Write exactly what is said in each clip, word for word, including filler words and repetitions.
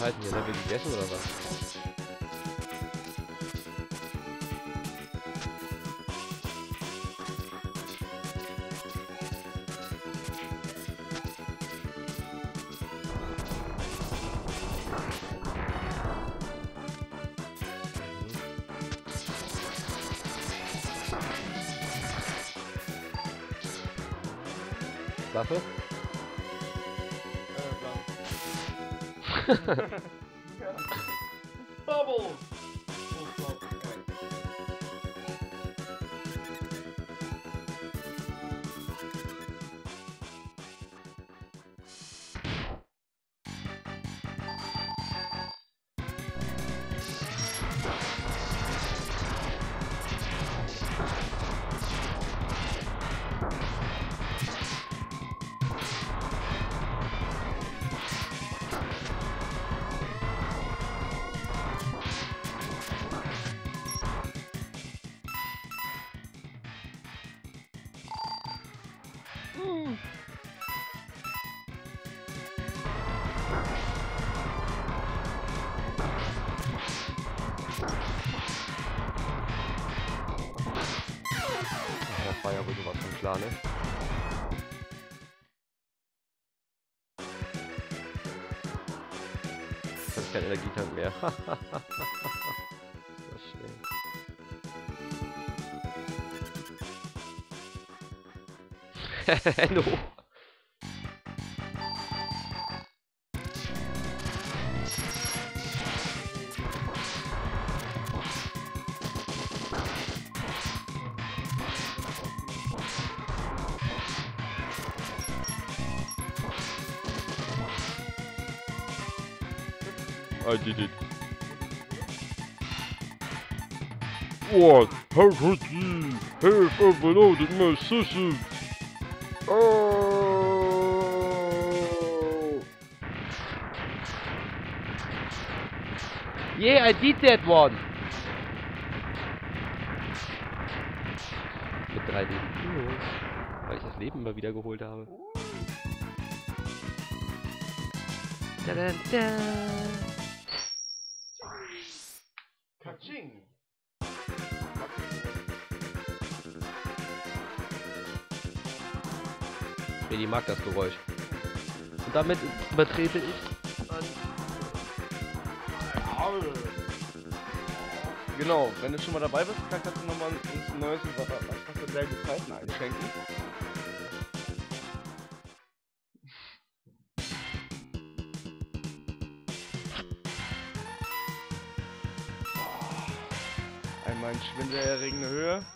heißt hier? Haben wir gegessen oder was? Waffe? Äh, blank. Bubble! Oh Gott, ey. Hm. Ach, das war ja wohl sowas von klar, ne? Ich hab keinen Energietank mehr. Das ist schön. Hello. I did it. What? How could you have overloaded my system? Oh! Yeah, I did that one! Mit drei Leben plus, weil ich das Leben mal wieder geholt habe. Da -da -da. Katsching! Die mag das Geräusch. Und damit übertrete ich an... Genau, wenn du schon mal dabei bist, dann kannst du nochmal uns ein neues was für selbe Zeiten einschenken. Einmal in schwindelerregende Höhe.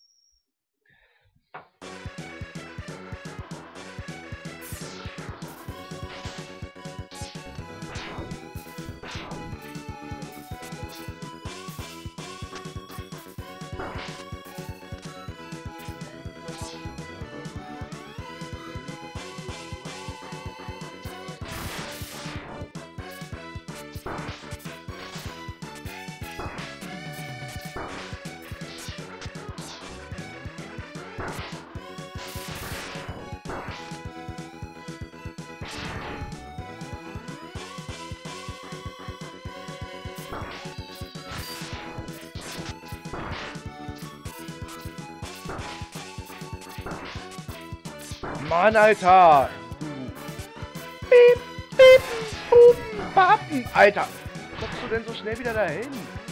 Mann, Alter! Piep, piep, boop, bappen. Alter! Wie kommst du denn so schnell wieder dahin?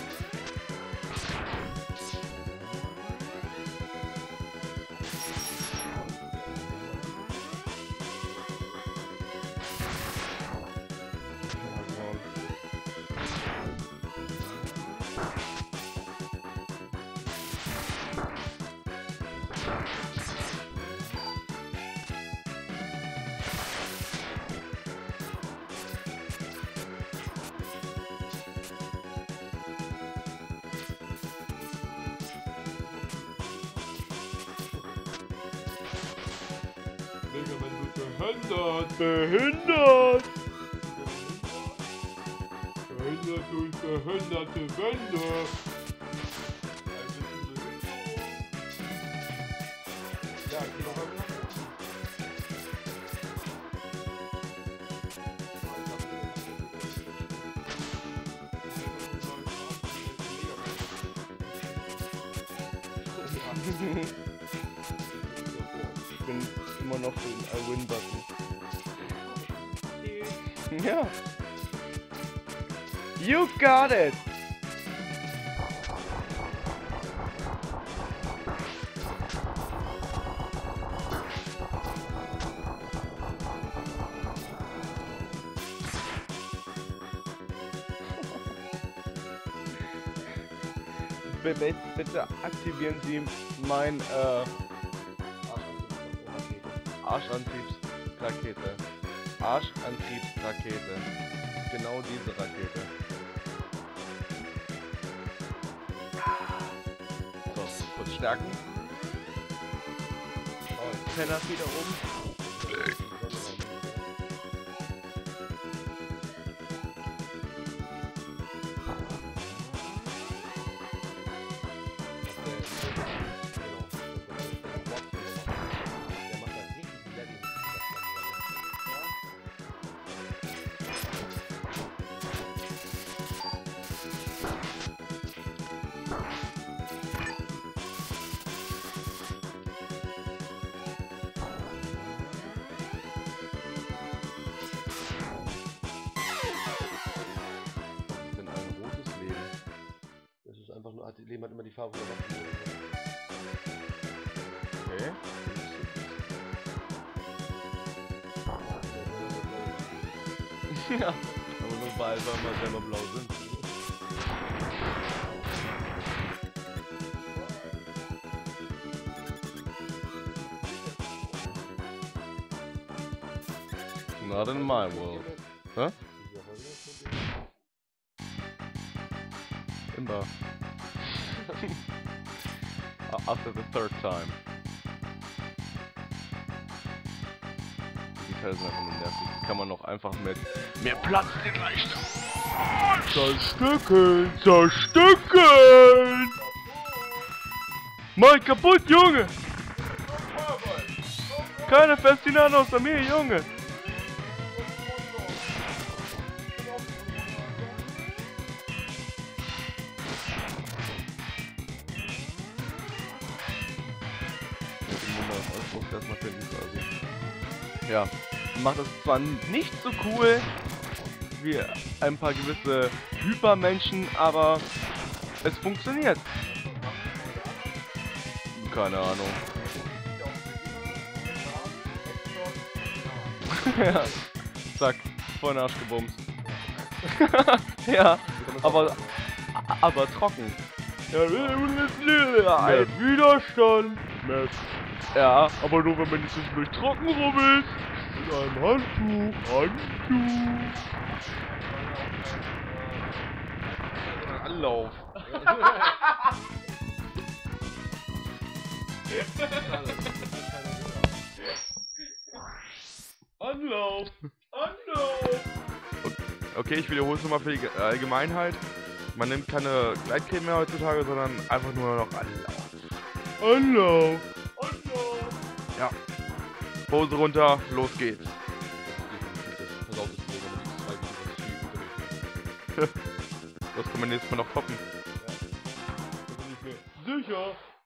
Behindert! Behindert! Behindert durch behinderte Wände! Ja, ich geh doch mal nach. Ich bin immer noch für den I-Win-Button. Ja. You got it! Bitte, bitte aktivieren Sie mein äh, Arschantriebsrakete. Arschantriebsrakete. Genau diese Rakete. So, kurz stärken. Oh, Penner wieder oben. Einfach nur, hat, Leben hat immer die Farbe von der Waffe. Okay. Ja, aber nur weil wir mal selber blau sind. Not in my world. Huh? Immer. After the third time. Die Teile sind einfach nur nervig. Die kann man noch einfach mit mehr Platz den leichter. Zerstückeln, zerstückeln! Mal kaputt, Junge! Keine Festinade außer mir, Junge! Erstmal finden quasi. Ja, macht es zwar nicht so cool wie ein paar gewisse Hypermenschen, aber es funktioniert. Keine Ahnung. Ja, zack, vor den Arsch gebumst. Ja, aber aber trocken. Ja, ein Widerstand. Ja, aber nur wenn man nicht zwischendurch trocken rubbelt. Mit einem Handtuch. Handtuch. Anlauf. Anlauf. Anlauf. Okay, ich wiederhole es nochmal für die Allgemeinheit. Man nimmt keine Gleitcreme mehr heutzutage, sondern einfach nur noch Anlauf. Anlauf. Ja. Hose runter, los geht's. Das kann man nächstes Mal noch toppen. Sicher.